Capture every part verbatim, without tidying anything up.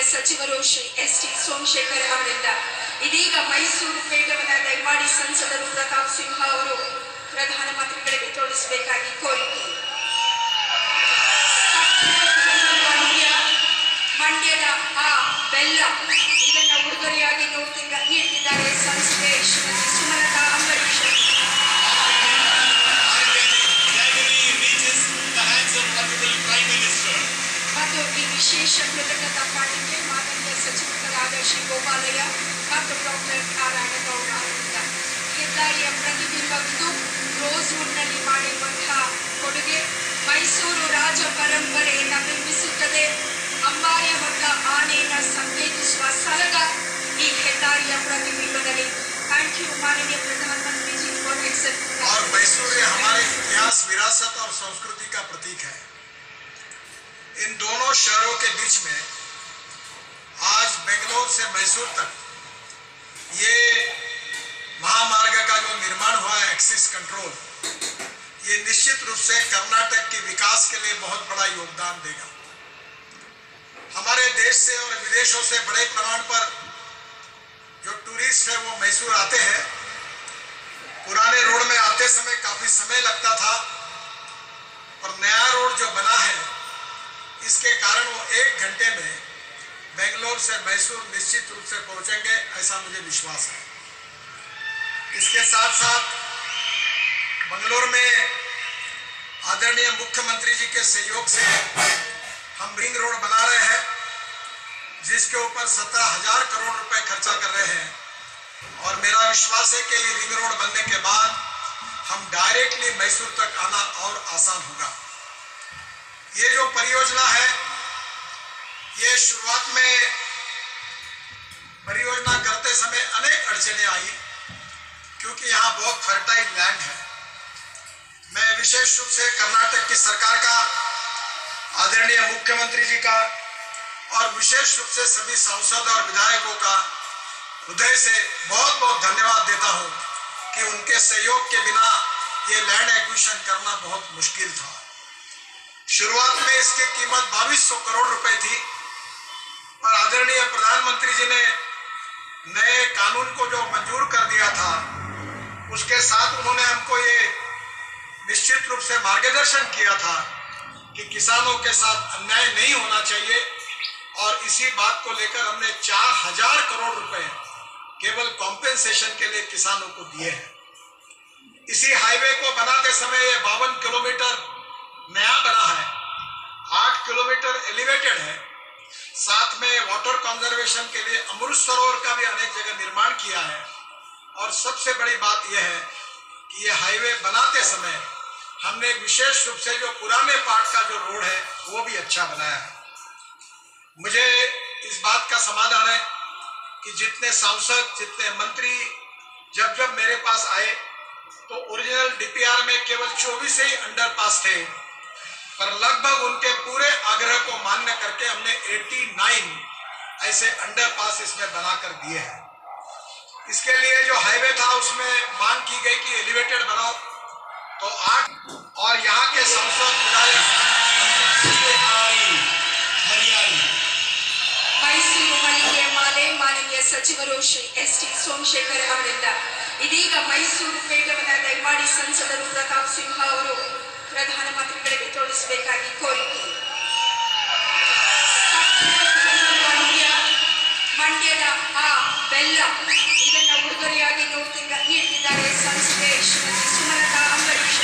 ಸಚಿವರು Shri S T Somashekar ಅವರಿಂದ ಇದೀಗ ಮೈಸೂರು ಪೇಟವನ್ನ ದಯಮಾಡಿ ಸಂಸದರು ಪ್ರತಾಪ್ ಸಿಂಹ ಅವರು ಪ್ರಧಾನಮಂತ್ರಿಗಳಿಗೆ ತೋರಿಸಬೇಕಾಗಿ ಕೋರಿಕೆ. ಮಂಡ್ಯದ ಆ ಬೆಲ್ಲ ಇದನ್ನ ಉಡುಗೊರೆಯಾಗಿ ನೀಡುತ್ತಿದ್ದಾರೆ ಸಂಸದೆ ಶ್ರೀಮತಿ ಸುಮಲತಾ ಅಂಬರೀಶ್. ಮತ್ತು ಈ ವಿಶೇಷ ಕೃತಜ್ಞತಾ ಪಾಠಕ್ಕೆ ಮಾನನೀಯ ಸಚಿವರಾದ ಶ್ರೀ ಗೋಪಾಲಯ್ಯ ಮತ್ತು ಡಾಕ್ಟರ್ ನಾರಾಯಣಗೌಡ ಅವರಿಂದ ಹೆದ್ದಾರಿಯ ಪ್ರತಿಬಿಂಬವಿದು ರೋಸ್ವುಡ್ನಲ್ಲಿ ಮಾಡಿರುವಂತಹ ಕೊಡುಗೆ ಮೈಸೂರು ರಾಜ ಪರಂಪರೆಯನ್ನು ಬಿಂಬಿಸುತ್ತದೆ. ಅಂಬಾರಿಯ ಹೊತ್ತ ಆನೆಯನ್ನು ಸಂಕೇತಿಸುವ ಸಲಗ ಈ ಹೆದ್ದಾರಿಯ ಪ್ರತಿಬಿಂಬದಲ್ಲಿ. थैंक यू माननीय प्रधानमंत्री जी फॉर एक्सेप्टिंग. और मैसूर हमारे इतिहास, विरासत और संस्कृति का प्रतीक है. इन दोनों शहरों के बीच में आज बेंगलोर से मैसूर तक ये महामार्ग का जो निर्माण हुआ है, एक्सिस कंट्रोल, ये निश्चित रूप से कर्नाटक के विकास के लिए बहुत बड़ा योगदान देगा. हमारे देश से और विदेशों से बड़े प्रमाण पर जो टूरिस्ट है वो मैसूर आते हैं. पुराने रोड में आते समय काफी समय लगता था, और नया रोड जो बना है इसके कारण वो एक घंटे में बेंगलोर से मैसूर निश्चित रूप से पहुंचेंगे, ऐसा मुझे विश्वास है. इसके साथ साथ बेंगलोर में आदरणीय मुख्यमंत्री जी के सहयोग से हम रिंग रोड बना रहे हैं, जिसके ऊपर सत्रह हजार करोड़ रुपए खर्चा कर रहे हैं. और मेरा विश्वास है कि रिंग रोड बनने के बाद हम डायरेक्टली मैसूर तक आना और आसान होगा. ये जो परियोजना है, ये शुरुआत में परियोजना करते समय अनेक अड़चनें आई, क्योंकि यहाँ बहुत फर्टाइल लैंड है. मैं विशेष रूप से कर्नाटक की सरकार का, आदरणीय मुख्यमंत्री जी का और विशेष रूप से सभी सांसद और विधायकों का हृदय से बहुत बहुत धन्यवाद देता हूं कि उनके सहयोग के बिना ये लैंड एक्विजिशन करना बहुत मुश्किल था. शुरुआत में इसकी कीमत बाईस सौ करोड़ रुपए थी, पर आदरणीय प्रधानमंत्री जी ने नए कानून को जो मंजूर कर दिया था, उसके साथ उन्होंने हमको ये निश्चित रूप से मार्गदर्शन किया था कि किसानों के साथ अन्याय नहीं होना चाहिए. और इसी बात को लेकर हमने चार हजार करोड़ रुपए केवल कॉम्पेंसेशन के लिए किसानों को दिए हैं. इसी हाईवे को बनाते समय ये बावन किलोमीटर नया बना है, आठ किलोमीटर एलिवेटेड है. साथ में वाटर कंजर्वेशन के लिए अमृत सरोवर का भी अनेक जगह निर्माण किया है. और सबसे बड़ी बात यह है कि ये हाईवे बनाते समय हमने विशेष रूप से जो पुराने पार्ट का जो रोड है वो भी अच्छा बनाया है. मुझे इस बात का समाधान है कि जितने सांसद, जितने मंत्री जब जब मेरे पास आए तो ओरिजिनल डीपीआर में केवल चौबीस ही अंडरपास थे, पर लगभग उनके पूरे आग्रह को मान्य करके हमने नवासी ऐसे अंडरपास इसमें बनाकर दिए हैं. इसके लिए जो हाईवे था उसमें मांग की गई कि एलिवेटेड बनाओ, तो आठ और यहाँ के सांसद विधायक ಮೈಸೂರು ಮಲ್ಲಿಗೆಯ ಮಾಲೆ ಮಾನನೀಯ ಸಚಿವರು ಶ್ರೀ ಎಸ್ ಟಿ ಸೋಮಶೇಖರ್ ಅವರಿಂದ ಇದೀಗ ಮೈಸೂರು ಪೇಟವನ್ನ ದಯಮಾಡಿ ಸಂಸದರು ಪ್ರತಾಪ್ ಸಿಂಹ ಅವರು ಪ್ರಧಾನಮಂತ್ರಿಗಳಿಗೆ ತೋರಿಸಬೇಕಾಗಿ ಕೋರಿಕೆ. ಮಂಡ್ಯದ ಆ ಬೆಲ್ಲ ಇದನ್ನ ಉಡುಗೊರೆಯಾಗಿ ನೀಡುತ್ತಿದ್ದಾರೆ ಸಂಸದೆ ಶ್ರೀಮತಿ ಸುಮಲತಾ ಅಂಬರೀಶ್.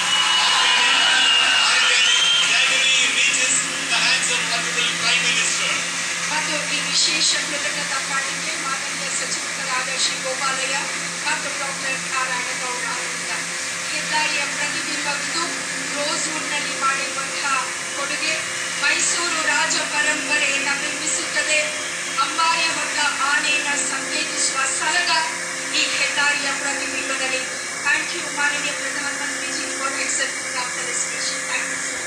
ಮತ್ತು ಈ ವಿಶೇಷ ಕೃತಜ್ಞತಾ ಪಾಠಕ್ಕೆ ಮಾನನೀಯ ಸಚಿವರಾದ ಶ್ರೀ ಗೋಪಾಲಯ್ಯ ಮತ್ತು ಡಾಕ್ಟರ್ ನಾರಾಯಣಗೌಡ ಅವರಿಂದ ಹೆದ್ದಾರಿಯ ಪ್ರತಿಬಿಂಬವಿದು ರೋಸ್ವುಡ್ನಲ್ಲಿ ಮಾಡಿರುವಂತಹ ಕೊಡುಗೆ ಮೈಸೂರು ರಾಜ ಪರಂಪರೆಯನ್ನು ಬಿಂಬಿಸುತ್ತದೆ. ಅಂಬಾರಿಯ ಹೊತ್ತ ಆನೆಯನ್ನು ಸಂಕೇತಿಸುವ ಸಲಗ ಈ ಹೆದ್ದಾರಿಯ ಪ್ರತಿಬಿಂಬದಲ್ಲಿ. ಥ್ಯಾಂಕ್ ಯು ಮಾನನೀಯ ಪ್ರಧಾನಮಂತ್ರಿ ji for accepting after this.